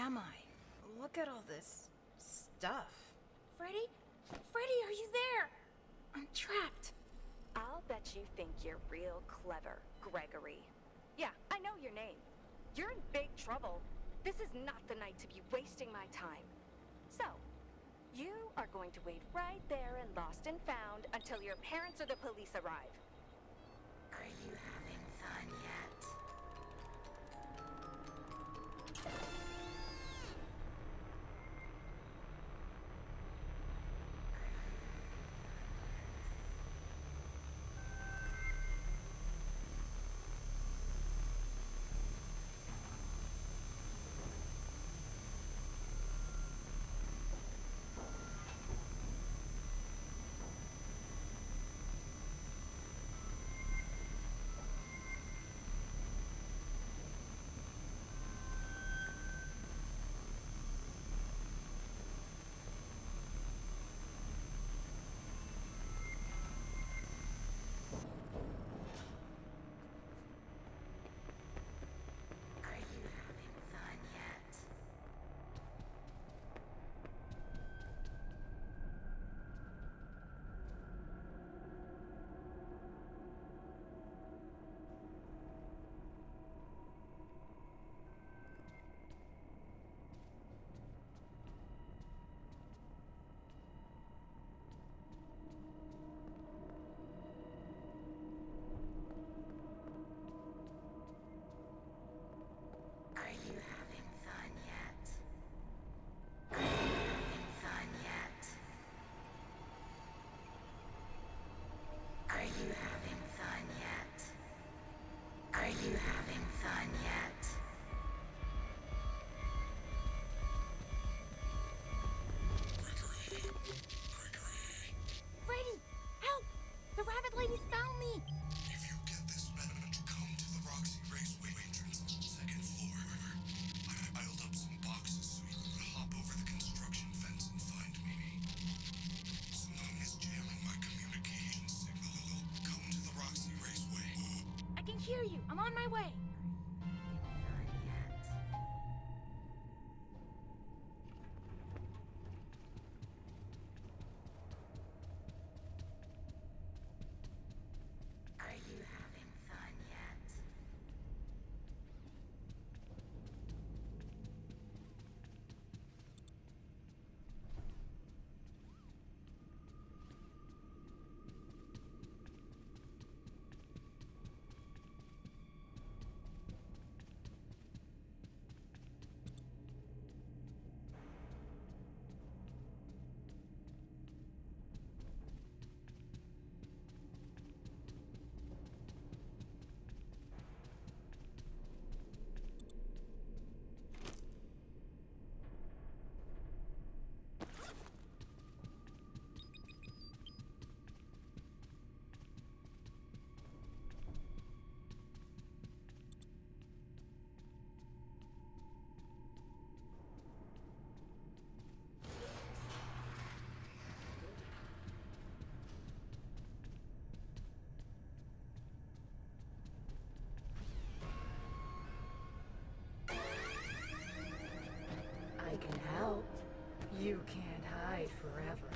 am I? Look at all this stuff. Freddy? Freddy, are you there? I'm trapped. I'll bet you think you're real clever, Gregory. Yeah, I know your name. You're in big trouble. This is not the night to be wasting my time. So, you are going to wait right there and lost and found until your parents or the police arrive. Are you having fun yet? Ladies found me! If you get this message, come to the Roxy Raceway entrance, second floor. I piled up some boxes so you can hop over the construction fence and find me. Someone is jamming my communication signal. Come to the Roxy Raceway. I can hear you. I'm on my way. I can help. You can't hide forever.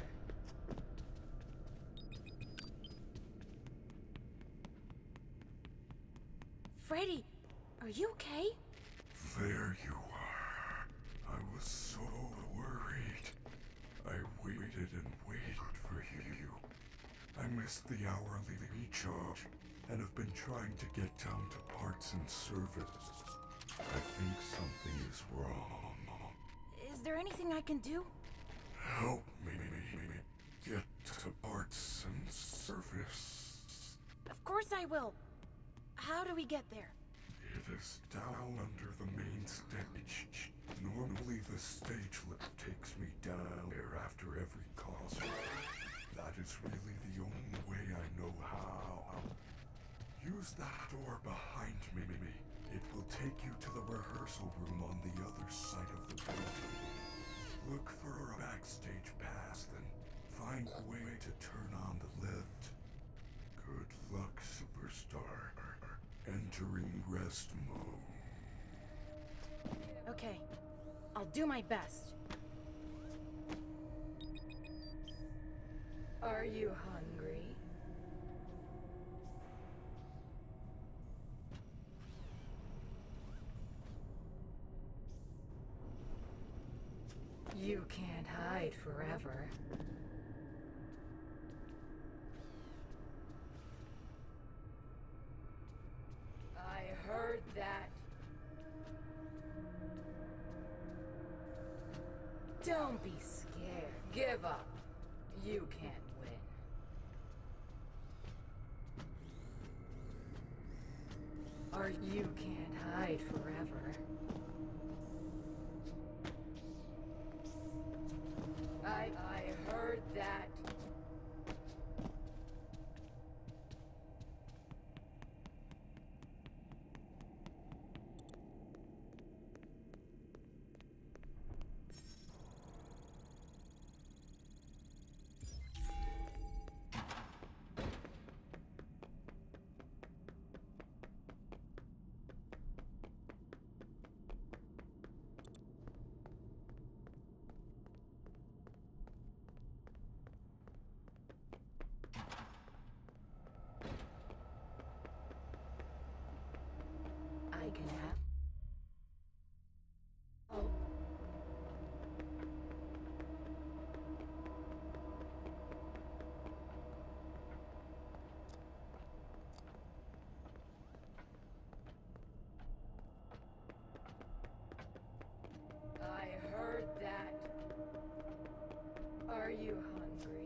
Freddy, are you okay? There you are. I was so worried. I waited and waited for you. I missed the hourly recharge and have been trying to get down to parts and service. I think something is wrong. Is there anything I can do? Help me get to parts and service. Of course I will. How do we get there? It is down under the main stage. Normally the stage lift takes me down there after every concert. That is really the only way I know how. Use that door behind me. It will take you to the rehearsal room on the other side of the building. Look for a backstage pass, then find a way to turn on the lift. Good luck, superstar. Entering rest mode. Okay, I'll do my best. Are you hungry? You can't hide forever. I heard that. Don't be scared. Give up. You can't win. Or you can't hide forever. I heard that. I can have. Oh. I heard that. Are you hungry?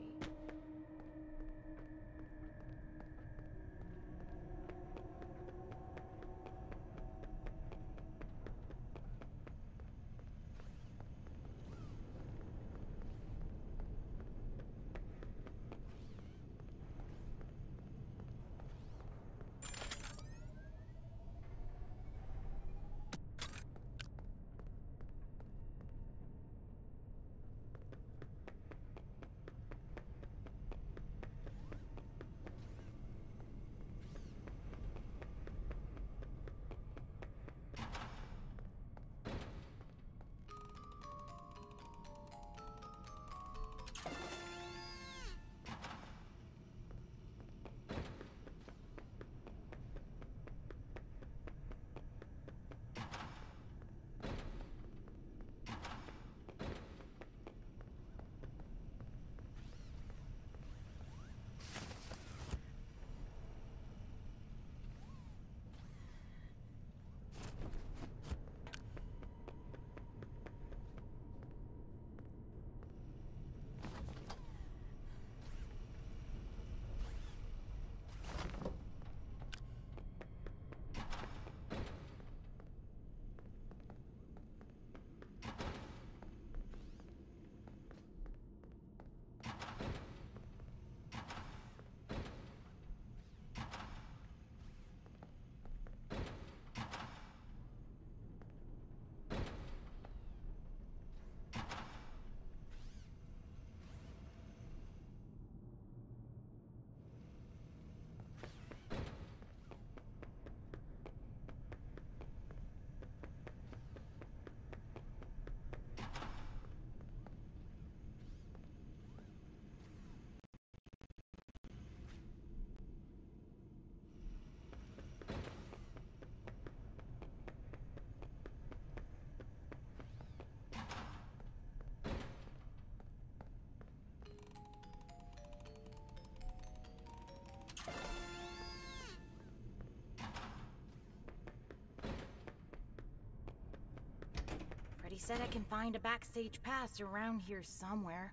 Freddy said I can find a backstage pass around here somewhere.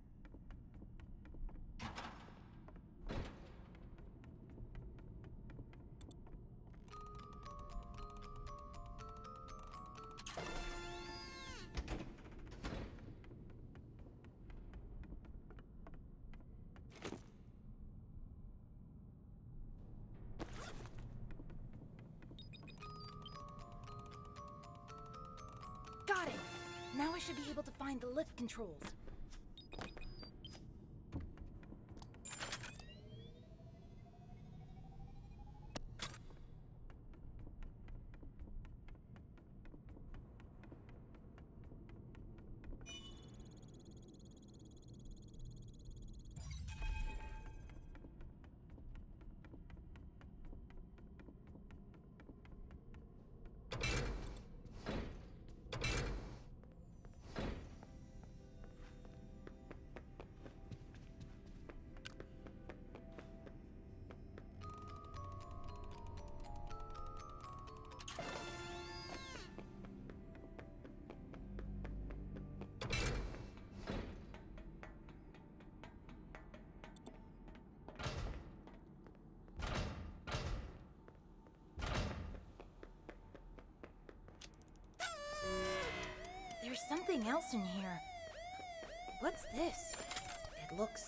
Got it! Now I should be able to find the lift controls. something else in here. What's this? It looks...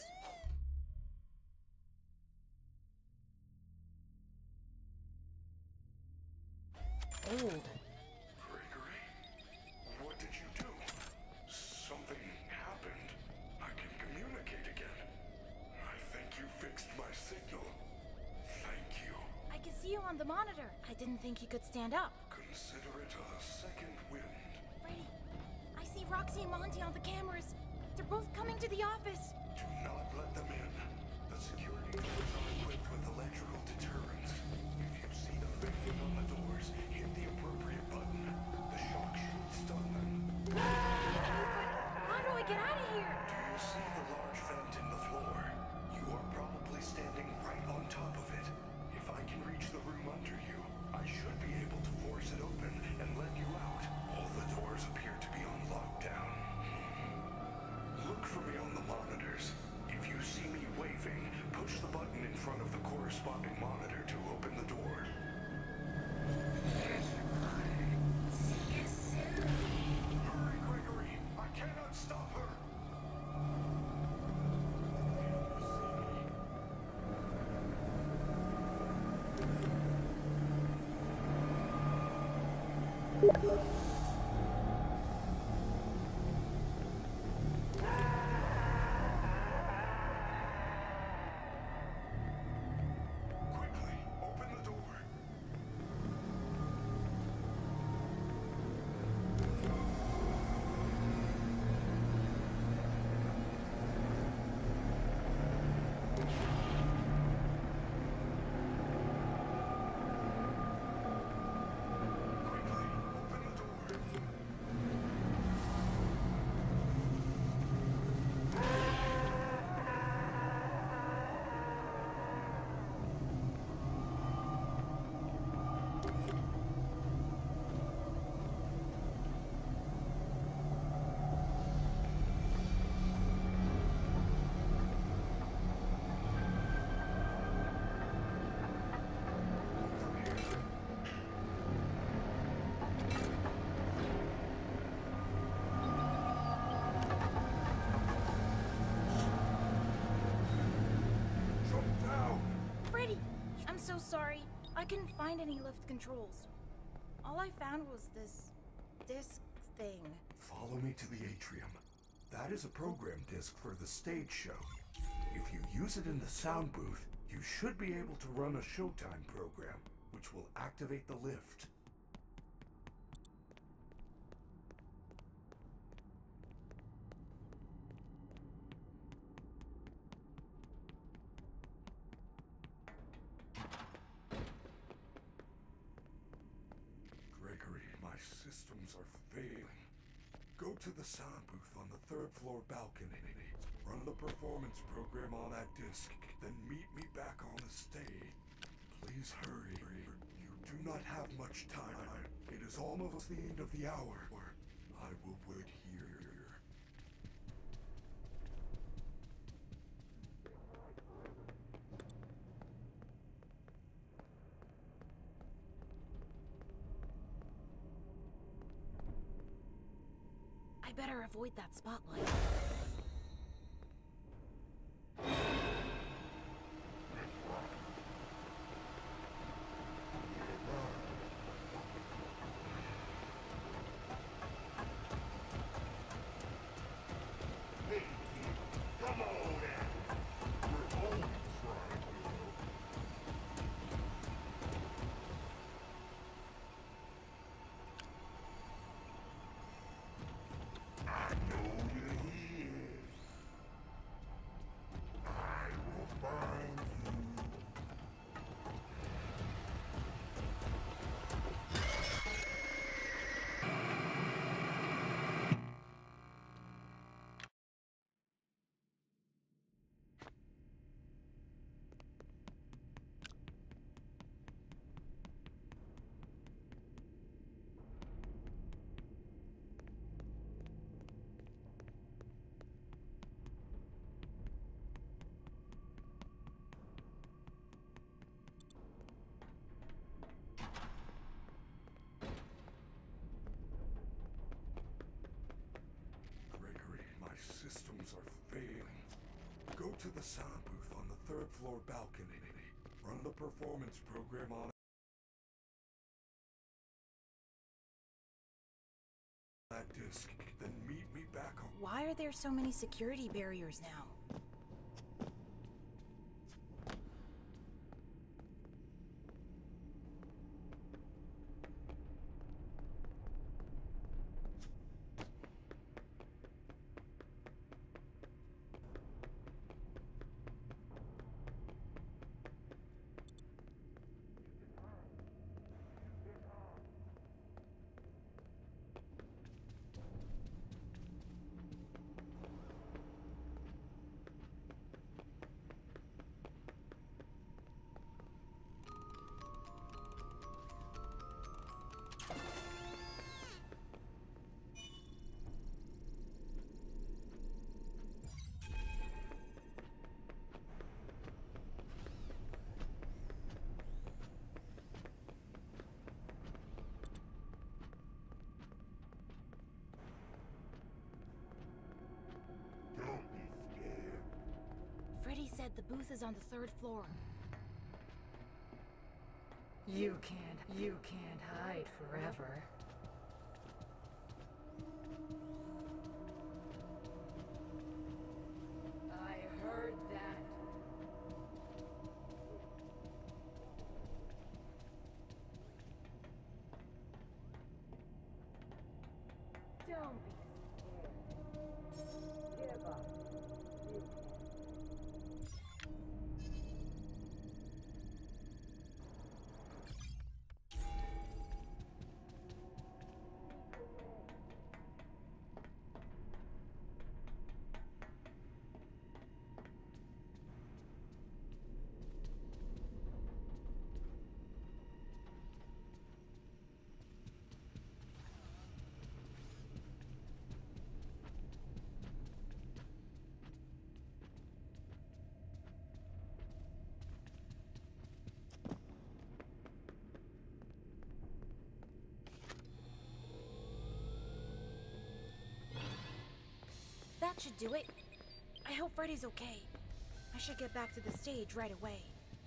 old. Gregory? What did you do? Something happened. I can communicate again. I think you fixed my signal. Thank you. I can see you on the monitor. I didn't think you could stand up. Consider it a second wind. Freddy, I see Roxy and Monty on the cameras. They're both coming to the office. Do not let them in. The security doors are equipped with electrical deterrents. If you see them banging on the doors, hit the appropriate button. The shock should stun them. But how do I get out of here? Do you see the large vent in the floor? You are probably standing right on top of it. If I can reach the room under you, I should be able to force it open and let you out. All the doors appear to be on lockdown. Look for me on the monitors. If you see me waving, push the button in front of the corresponding monitor to open the door. See you soon. Hurry, Gregory! I cannot stop her! Quickly, open the door. Quickly, open the door. Jump down! Freddy, I'm so sorry. I couldn't find any lift controls. All I found was this disc thing. Follow me to the atrium. That is a program disc for the stage show. If you use it in the sound booth, you should be able to run a Showtime program, which will activate the lift. Gregory, my systems are failing. Go to the sound booth on the third floor balcony. Run the performance program on that disc, then meet me back on the stage. Please hurry. You do not have much time. It is almost the end of the hour. I will wait here. I better avoid that spotlight. Come on in. We're only trying to. I know you're here. to the sound booth on the third floor balcony. Run the performance program on that disc, then meet me back home. Why are there so many security barriers now? Freddy said the booth is on the third floor. You can't hide forever. I heard that. Don't be scared. Give up. You can't. That should do it. I hope Freddy's okay. I should get back to the stage right away.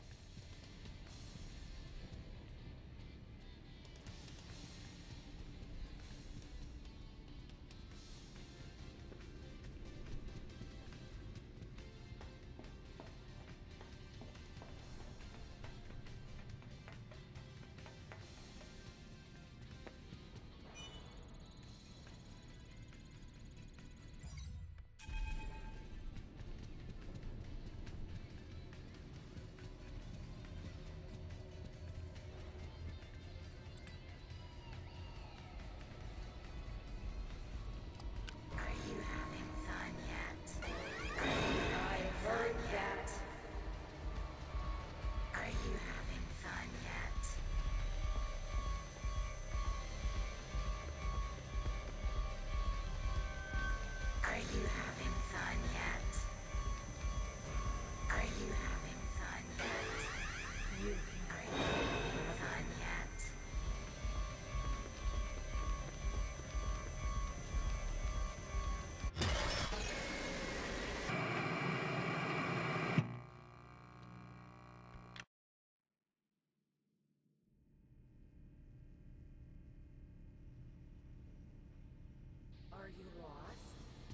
Are you lost?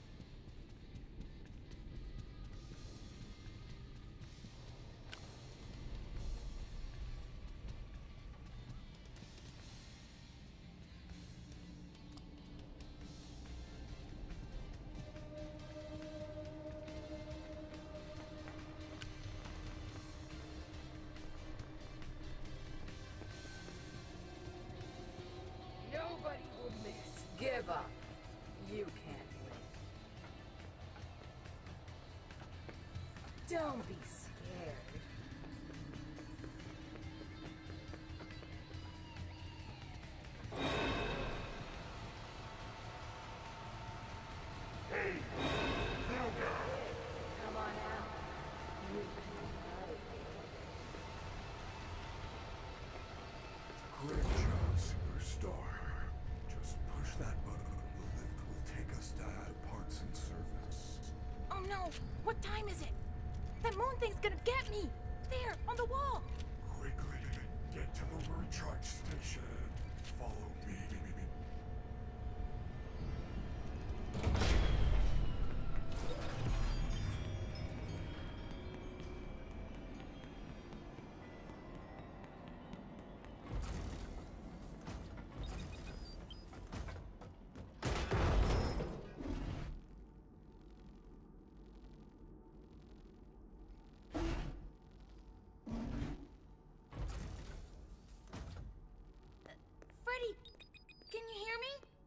Nobody will miss. Give up. You can't win. Don't be scared. Hey, little girl! Come on out. You can't hide. Great job, superstar. Just push that button. The lift will take us down to parts and service. Oh no! What time is it? That moon thing's gonna get me! There, on the wall! Quickly, get to the recharge station. Follow me. Freddy, can you hear me?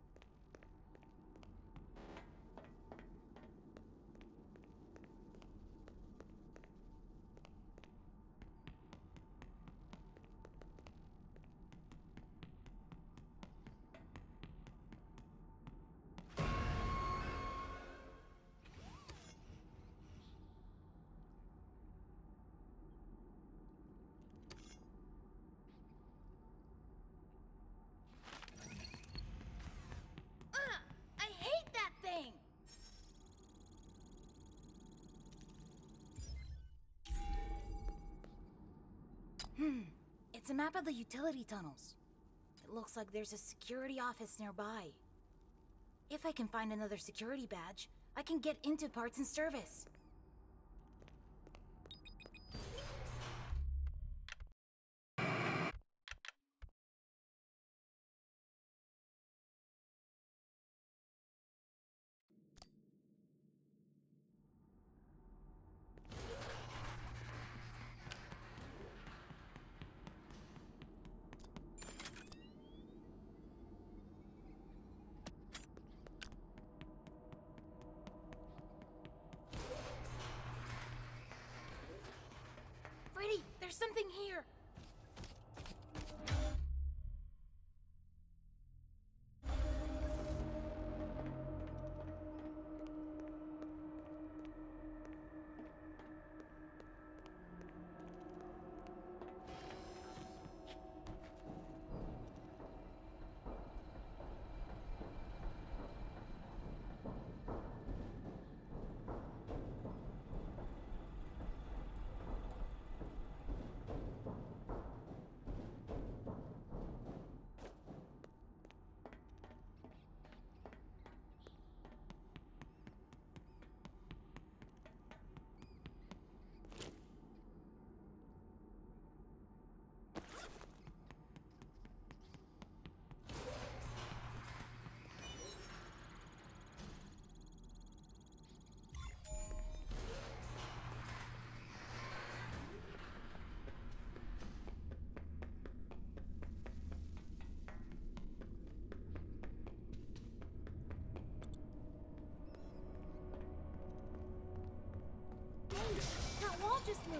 I hate that thing! It's a map of the utility tunnels. It looks like there's a security office nearby. If I can find another security badge, I can get into parts and service. Freddy, there's something here! That wall just moved!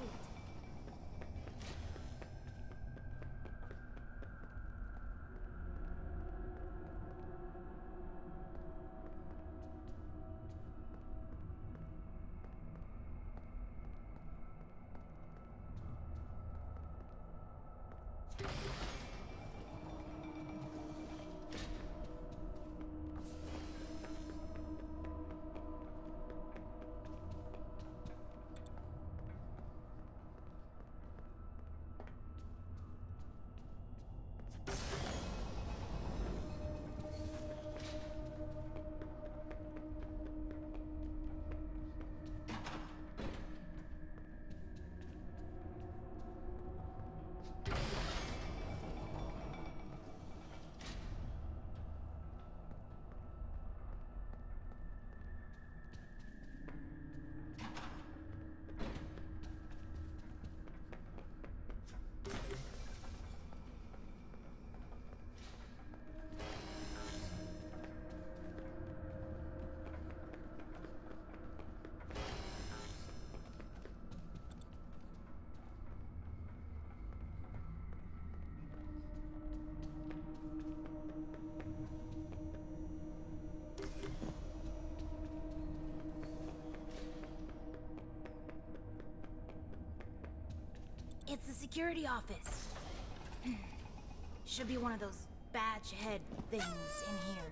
It's the security office. Should be one of those badge head things in here.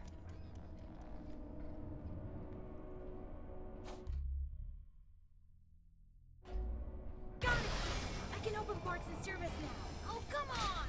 parts in service now. Oh, come on!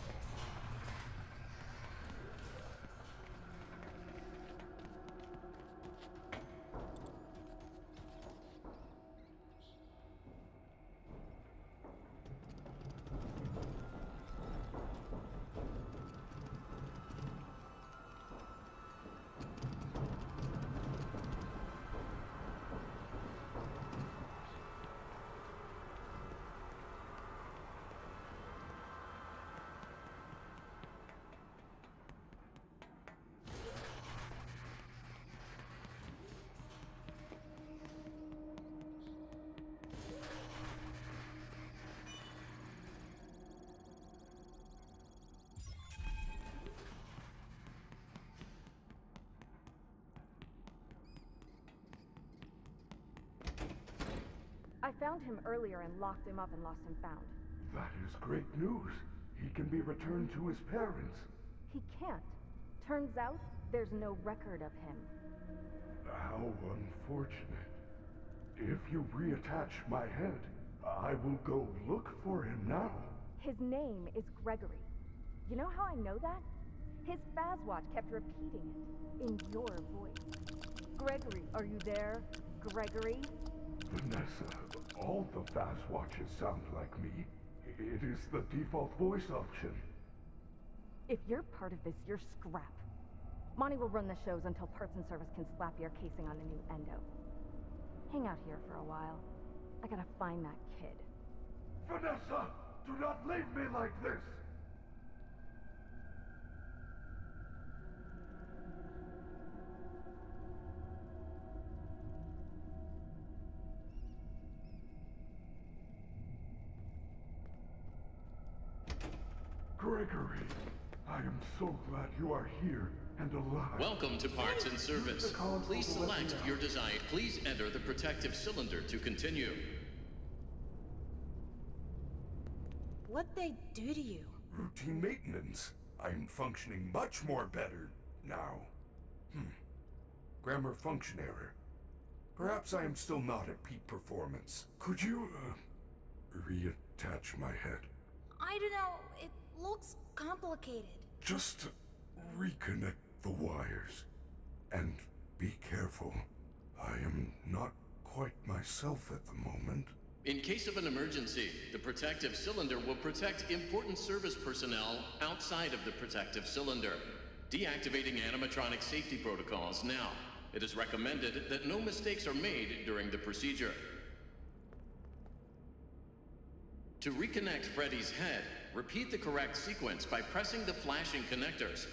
I found him earlier and locked him up and lost him found. That is great news. He can be returned to his parents. He can't. Turns out, there's no record of him. How unfortunate. If you reattach my head, I will go look for him now. His name is Gregory. You know how I know that? His Fazwatch kept repeating it, in your voice. Gregory, are you there? Gregory? Vanessa, all the Fazwatches sound like me. It is the default voice option. If you're part of this, you're scrap. Monty will run the shows until Parts and Service can slap your casing on a new endo. Hang out here for a while. I gotta find that kid. Vanessa, do not leave me like this! Gregory, I am so glad you are here and alive. Welcome to Parts and Service. Please select your design. Please enter the protective cylinder to continue. What'd they do to you? Routine maintenance. I am functioning much more better now. Grammar function error. Perhaps I am still not at peak performance. Could you, reattach my head? I don't know. It looks complicated. Just reconnect the wires. And be careful. I am not quite myself at the moment. In case of an emergency, the protective cylinder will protect important service personnel outside of the protective cylinder. Deactivating animatronic safety protocols now. It is recommended that no mistakes are made during the procedure. To reconnect Freddy's head, repeat the correct sequence by pressing the flashing connectors.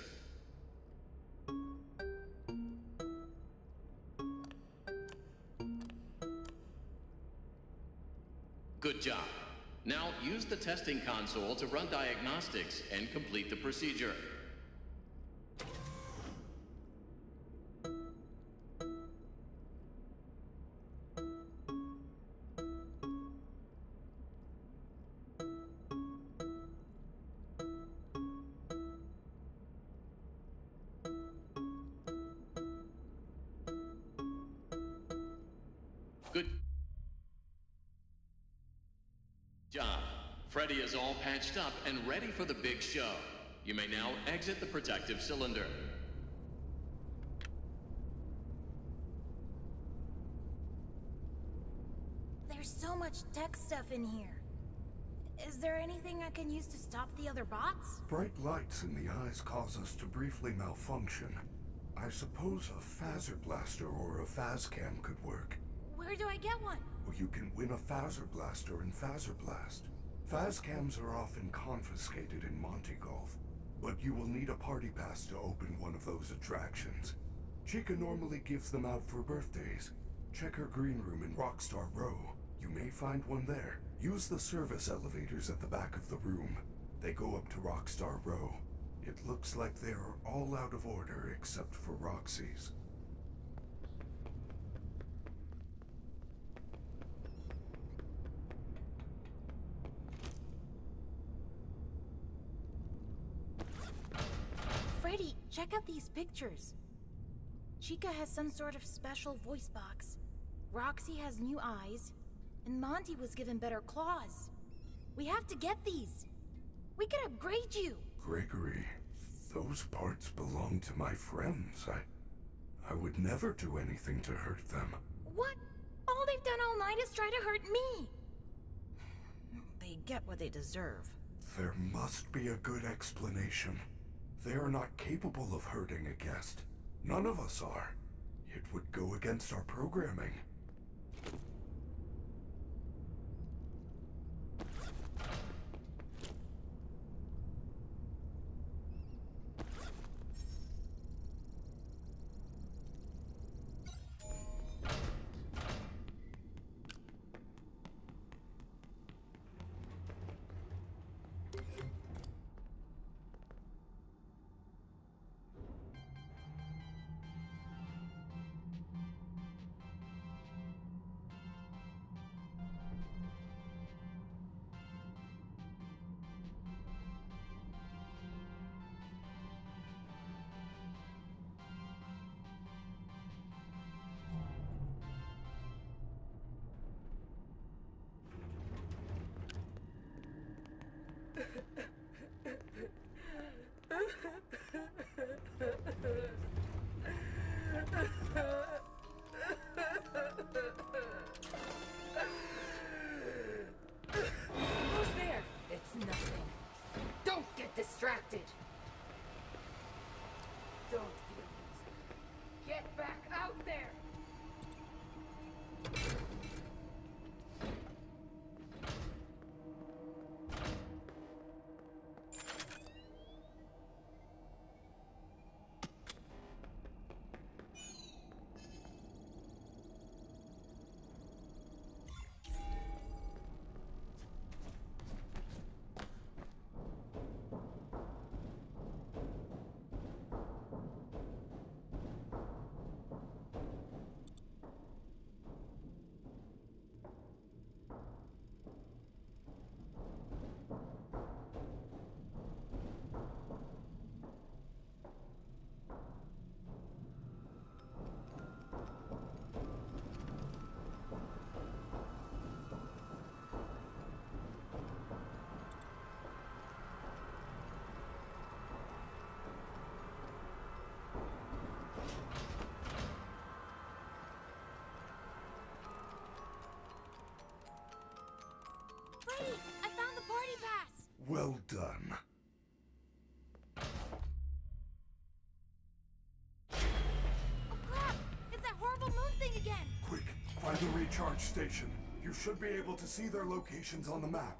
Good job. Now use the testing console to run diagnostics and complete the procedure. Good job. Freddy is all patched up and ready for the big show. You may now exit the protective cylinder. There's so much tech stuff in here. Is there anything I can use to stop the other bots? Bright lights in the eyes cause us to briefly malfunction. I suppose a phaser blaster or a phascam could work. Where do I get one? Or you can win a phaser blaster in Phaser Blast. Phascams are often confiscated in Monty Golf, but you will need a party pass to open one of those attractions. Chica normally gives them out for birthdays. Check her green room in Rockstar Row. You may find one there. Use the service elevators at the back of the room. They go up to Rockstar Row. It looks like they are all out of order except for Roxy's. Freddy, check out these pictures. Chica has some sort of special voice box. Roxy has new eyes. And Monty was given better claws. We have to get these. We can upgrade you. Gregory, those parts belong to my friends. I would never do anything to hurt them. What? All they've done all night is try to hurt me. They get what they deserve. There must be a good explanation. They are not capable of hurting a guest. None of us are. It would go against our programming. Who's there? It's nothing. Don't get distracted. Don't be a loser. Get back out there. Freddy, I found the party pass. Well done. Oh crap! It's that horrible moon thing again. Quick, find the recharge station. You should be able to see their locations on the map.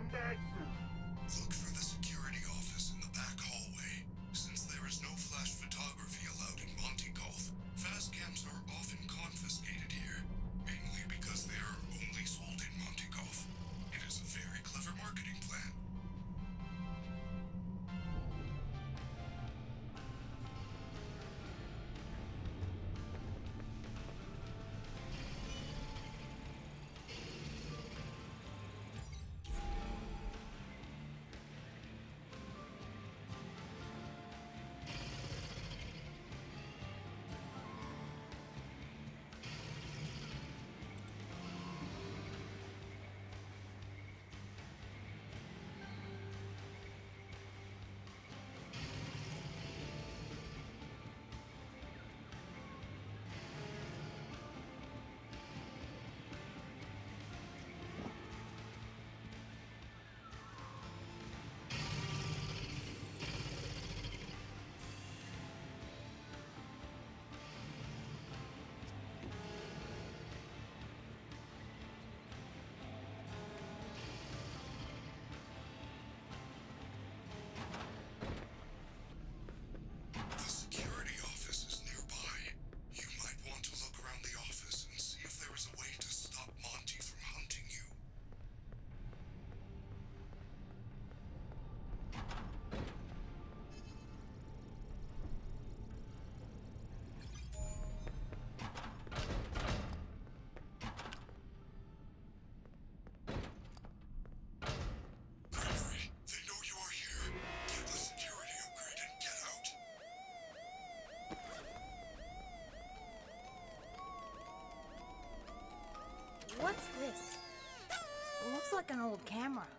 Look for the security office in the back hallway. Since there is no flash photography allowed in Monte Golf, fast cams are often confiscated here, mainly because they are only sold in Monte Golf. It is a very clever marketing plan. The security office is nearby. You might want to look around the office and see if there is a way to stop Monty from hunting you. Gregory, they know you are here. Get the security upgrade and get out. What's this? It looks like an old camera.